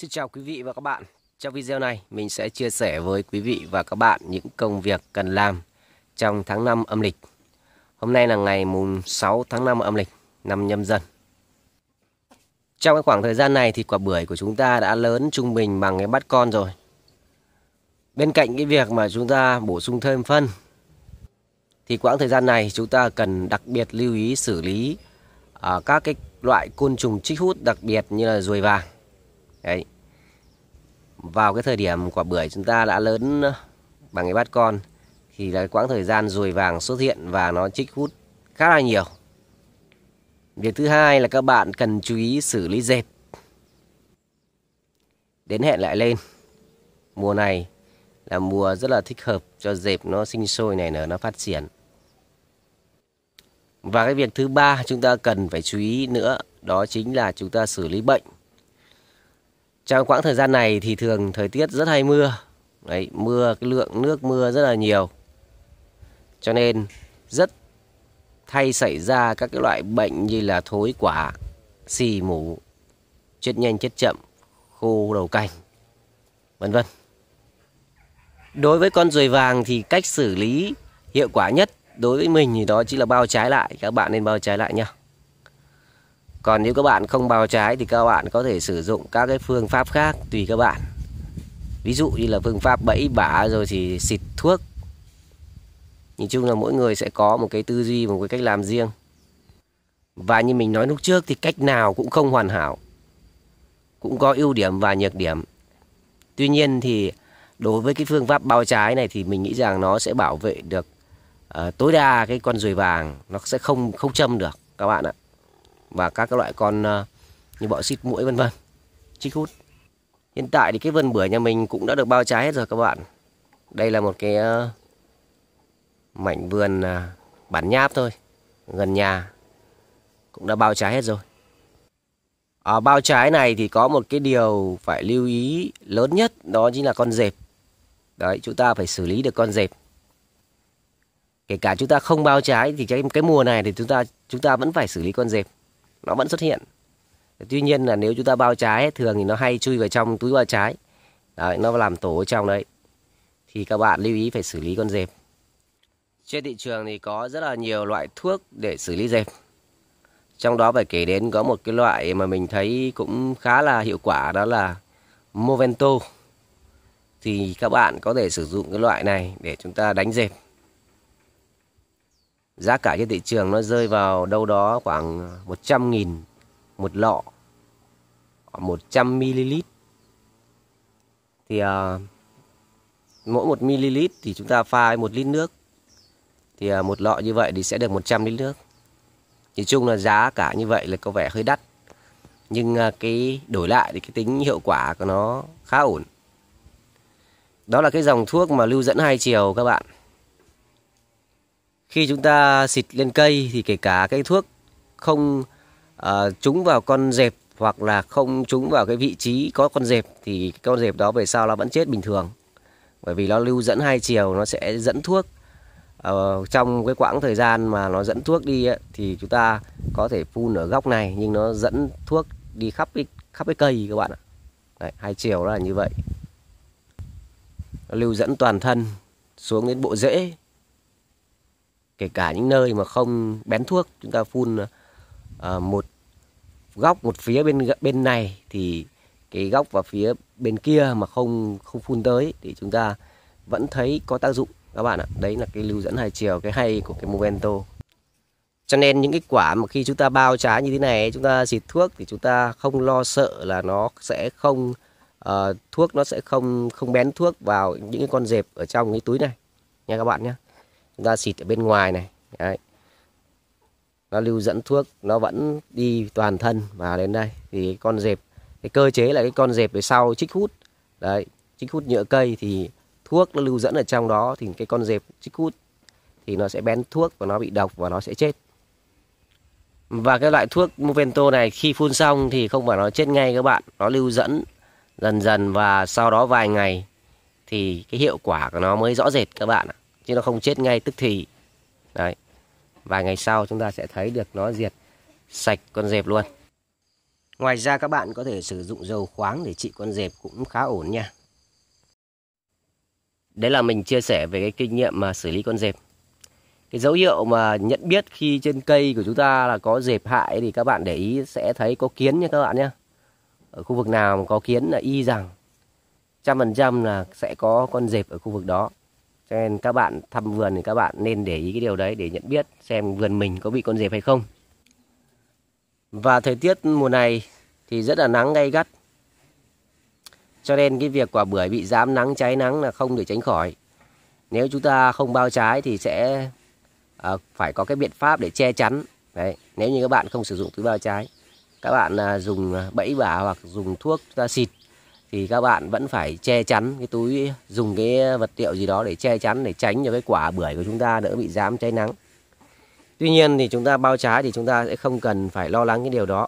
Xin chào quý vị và các bạn. Trong video này mình sẽ chia sẻ với quý vị và các bạn những công việc cần làm trong tháng 5 âm lịch. Hôm nay là ngày mùng 6 tháng 5 âm lịch, năm Nhâm Dần. Trong cái khoảng thời gian này thì quả bưởi của chúng ta đã lớn trung bình bằng cái bát con rồi. Bên cạnh cái việc mà chúng ta bổ sung thêm phân thì quãng thời gian này chúng ta cần đặc biệt lưu ý xử lý các cái loại côn trùng trích hút, đặc biệt như là ruồi vàng. Đấy. Vào cái thời điểm quả bưởi chúng ta đã lớn bằng cái bát con thì là quãng thời gian ruồi vàng xuất hiện và nó trích hút khá là nhiều. Việc thứ hai là các bạn cần chú ý xử lý dẹp. Đến hẹn lại lên. Mùa này là mùa rất là thích hợp cho dẹp nó sinh sôi nảy nở, nó phát triển. Và cái việc thứ ba chúng ta cần phải chú ý nữa, đó chính là chúng ta xử lý bệnh. Trong quãng thời gian này thì thường thời tiết rất hay mưa. Đấy, mưa, cái lượng nước mưa rất là nhiều. Cho nên rất hay xảy ra các cái loại bệnh như là thối quả, xì mủ, chết nhanh chết chậm, khô đầu cành, vân vân. Đối với con ruồi vàng thì cách xử lý hiệu quả nhất đối với mình thì đó chính là bao trái lại. Các bạn nên bao trái lại nhé. Còn nếu các bạn không bao trái thì các bạn có thể sử dụng các cái phương pháp khác tùy các bạn. Ví dụ như là phương pháp bẫy bả rồi thì xịt thuốc. Nhìn chung là mỗi người sẽ có một cái tư duy, một cái cách làm riêng. Và như mình nói lúc trước thì cách nào cũng không hoàn hảo, cũng có ưu điểm và nhược điểm. Tuy nhiên thì đối với cái phương pháp bao trái này thì mình nghĩ rằng nó sẽ bảo vệ được tối đa cái con ruồi vàng. Nó sẽ không châm được các bạn ạ. Và các cái loại con như bọ xít muỗi vân vân trích hút. Hiện tại thì cái vườn bưởi nhà mình cũng đã được bao trái hết rồi các bạn. Đây là một cái mảnh vườn bản nháp thôi, gần nhà, cũng đã bao trái hết rồi. Ở bao trái này thì có một cái điều phải lưu ý lớn nhất, đó chính là con dẹp. Đấy, chúng ta phải xử lý được con dẹp. Kể cả chúng ta không bao trái thì cái mùa này thì chúng ta vẫn phải xử lý con dẹp. Nó vẫn xuất hiện. Tuy nhiên là nếu chúng ta bao trái thường thì nó hay chui vào trong túi bao trái. Đấy, nó làm tổ ở trong đấy. Thì các bạn lưu ý phải xử lý con dẹp. Trên thị trường thì có rất là nhiều loại thuốc để xử lý dẹp. Trong đó phải kể đến có một cái loại mà mình thấy cũng khá là hiệu quả, đó là Movento. Thì các bạn có thể sử dụng cái loại này để chúng ta đánh dẹp. Giá cả trên thị trường nó rơi vào đâu đó khoảng 100.000 một lọ, 100ml. Thì mỗi 1ml thì chúng ta pha 1 lít nước. Thì một lọ như vậy thì sẽ được 100 lít nước. Nhìn chung là giá cả như vậy là có vẻ hơi đắt. Nhưng cái đổi lại thì cái tính hiệu quả của nó khá ổn. Đó là cái dòng thuốc mà lưu dẫn hai chiều các bạn. Khi chúng ta xịt lên cây thì kể cả cái thuốc không trúng vào con dẹp hoặc là không trúng vào cái vị trí có con dẹp thì con dẹp đó về sau nó vẫn chết bình thường. Bởi vì nó lưu dẫn hai chiều, nó sẽ dẫn thuốc. Trong cái quãng thời gian mà nó dẫn thuốc đi ấy, thì chúng ta có thể phun ở góc này nhưng nó dẫn thuốc đi khắp cái cây các bạn ạ. Đấy, hai chiều là như vậy. Nó lưu dẫn toàn thân xuống đến bộ rễ. Kể cả những nơi mà không bén thuốc, chúng ta phun một góc, một phía bên này thì cái góc và phía bên kia mà không phun tới thì chúng ta vẫn thấy có tác dụng các bạn ạ. Đấy là cái lưu dẫn hai chiều, cái hay của cái Movento. Cho nên những cái quả mà khi chúng ta bao trái như thế này, chúng ta xịt thuốc thì chúng ta không lo sợ là nó sẽ không thuốc nó sẽ không bén thuốc vào những cái con dẹp ở trong cái túi này nha các bạn nhé. Chúng ta xịt ở bên ngoài này. Đấy. Nó lưu dẫn thuốc, nó vẫn đi toàn thân vào đến đây. Thì con dẹp, cái cơ chế là cái con dẹp về sau trích hút. Đấy, trích hút nhựa cây thì thuốc nó lưu dẫn ở trong đó thì cái con dẹp trích hút thì nó sẽ bén thuốc và nó bị độc và nó sẽ chết. Và cái loại thuốc Movento này khi phun xong thì không phải nó chết ngay các bạn. Nó lưu dẫn dần dần và sau đó vài ngày thì cái hiệu quả của nó mới rõ rệt các bạn ạ. Chứ nó không chết ngay tức thì. Đấy. Vài ngày sau chúng ta sẽ thấy được nó diệt sạch con dẹp luôn. Ngoài ra các bạn có thể sử dụng dầu khoáng để trị con dẹp cũng khá ổn nha. Đấy là mình chia sẻ về cái kinh nghiệm mà xử lý con dẹp. Cái dấu hiệu mà nhận biết khi trên cây của chúng ta là có dẹp hại thì các bạn để ý sẽ thấy có kiến nha các bạn nhé. Ở khu vực nào mà có kiến là y rằng 100% là sẽ có con dẹp ở khu vực đó. Cho nên các bạn thăm vườn thì các bạn nên để ý cái điều đấy để nhận biết xem vườn mình có bị con dẹp hay không. Và thời tiết mùa này thì rất là nắng gay gắt. Cho nên cái việc quả bưởi bị rám nắng, cháy nắng là không thể tránh khỏi. Nếu chúng ta không bao trái thì sẽ phải có cái biện pháp để che chắn. Đấy, nếu như các bạn không sử dụng túi bao trái, các bạn dùng bẫy bả hoặc dùng thuốc ta xịt thì các bạn vẫn phải che chắn cái túi, dùng cái vật liệu gì đó để che chắn, để tránh cho cái quả bưởi của chúng ta đỡ bị rám cháy nắng. Tuy nhiên thì chúng ta bao trái thì chúng ta sẽ không cần phải lo lắng cái điều đó.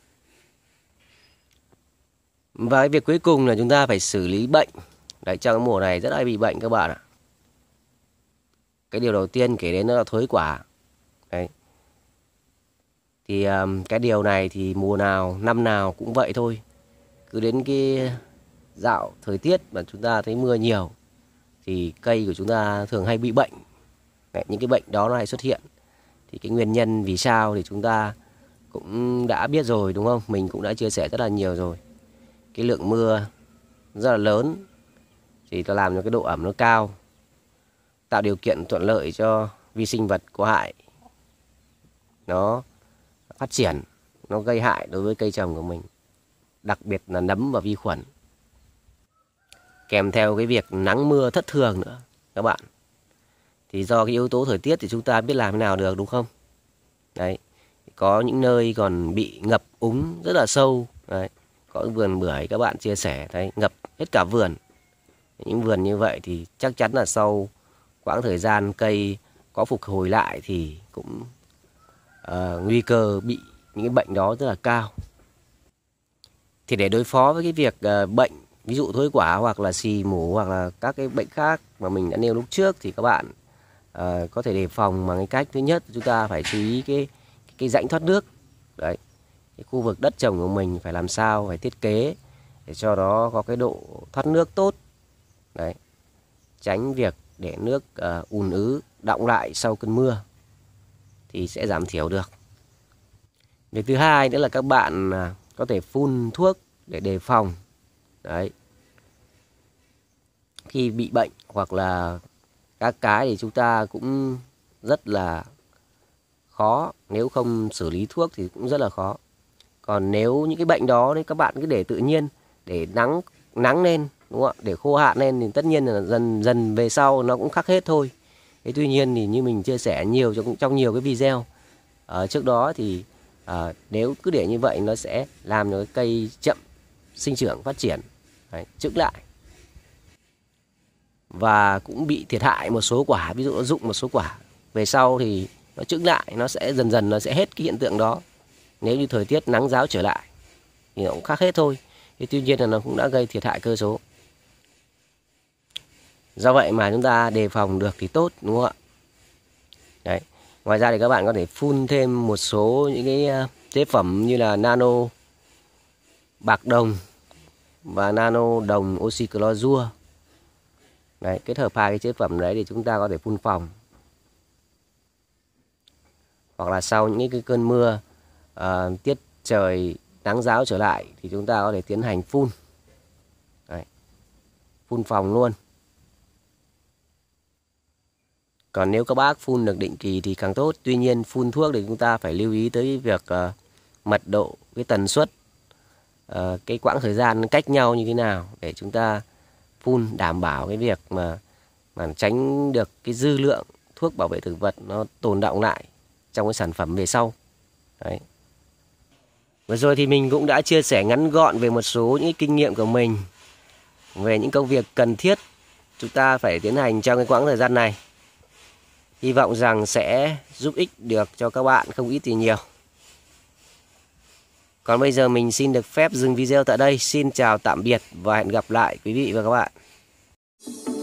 Và cái việc cuối cùng là chúng ta phải xử lý bệnh. Đấy, trong cái mùa này rất hay bị bệnh các bạn ạ. Cái điều đầu tiên kể đến đó là thối quả. Đấy. Thì cái điều này thì mùa nào, năm nào cũng vậy thôi. Cứ đến cái dạo thời tiết mà chúng ta thấy mưa nhiều thì cây của chúng ta thường hay bị bệnh. Đấy, những cái bệnh đó nó hay xuất hiện. Thì cái nguyên nhân vì sao thì chúng ta cũng đã biết rồi đúng không? Mình cũng đã chia sẻ rất là nhiều rồi. Cái lượng mưa rất là lớn thì nó làm cho cái độ ẩm nó cao, tạo điều kiện thuận lợi cho vi sinh vật có hại nó phát triển, nó gây hại đối với cây trồng của mình, đặc biệt là nấm và vi khuẩn. Kèm theo cái việc nắng mưa thất thường nữa các bạn. Thì do cái yếu tố thời tiết thì chúng ta biết làm thế nào được đúng không? Đấy, có những nơi còn bị ngập úng rất là sâu. Đấy, có vườn bưởi các bạn chia sẻ thấy ngập hết cả vườn. Những vườn như vậy thì chắc chắn là sau quãng thời gian cây có phục hồi lại thì cũng nguy cơ bị những cái bệnh đó rất là cao. Thì để đối phó với cái việc bệnh, ví dụ thối quả hoặc là xì mủ hoặc là các cái bệnh khác mà mình đã nêu lúc trước thì các bạn có thể đề phòng bằng cái cách thứ nhất, chúng ta phải chú ý cái rãnh thoát nước. Đấy, cái khu vực đất trồng của mình phải làm sao phải thiết kế để cho nó có cái độ thoát nước tốt. Đấy, tránh việc để nước ùn ứ đọng lại sau cơn mưa thì sẽ giảm thiểu được. Việc thứ hai nữa là các bạn có thể phun thuốc để đề phòng. Đấy, khi bị bệnh hoặc là các cái thì chúng ta cũng rất là khó, nếu không xử lý thuốc thì cũng rất là khó. Còn nếu những cái bệnh đó thì các bạn cứ để tự nhiên, để nắng lên, đúng không ạ? Để khô hạn lên thì tất nhiên là dần dần về sau nó cũng khắc hết thôi. Thế tuy nhiên thì như mình chia sẻ nhiều trong nhiều cái video trước đó thì nếu cứ để như vậy nó sẽ làm cho cái cây chậm sinh trưởng phát triển, chững lại và cũng bị thiệt hại một số quả, ví dụ nó rụng một số quả về sau thì nó chững lại, nó sẽ dần dần nó sẽ hết cái hiện tượng đó. Nếu như thời tiết nắng ráo trở lại thì nó cũng khác hết thôi. Thế tuy nhiên là nó cũng đã gây thiệt hại cơ số. Do vậy mà chúng ta đề phòng được thì tốt, đúng không ạ? Đấy. Ngoài ra thì các bạn có thể phun thêm một số những cái chế phẩm như là nano bạc đồng và nano đồng oxy clorua. Đấy, kết hợp hai cái chế phẩm đấy thì chúng ta có thể phun phòng. Hoặc là sau những cái cơn mưa tiết trời nắng ráo trở lại thì chúng ta có thể tiến hành phun. Đấy, phun phòng luôn. Còn nếu các bác phun được định kỳ thì càng tốt. Tuy nhiên phun thuốc thì chúng ta phải lưu ý tới việc mật độ, cái tần suất, cái quãng thời gian cách nhau như thế nào để chúng ta phun đảm bảo cái việc mà tránh được cái dư lượng thuốc bảo vệ thực vật nó tồn đọng lại trong cái sản phẩm về sau. Đấy. Vừa rồi thì mình cũng đã chia sẻ ngắn gọn về một số những kinh nghiệm của mình về những công việc cần thiết chúng ta phải tiến hành trong cái quãng thời gian này. Hy vọng rằng sẽ giúp ích được cho các bạn không ít thì nhiều. Còn bây giờ mình xin được phép dừng video tại đây. Xin chào tạm biệt và hẹn gặp lại quý vị và các bạn.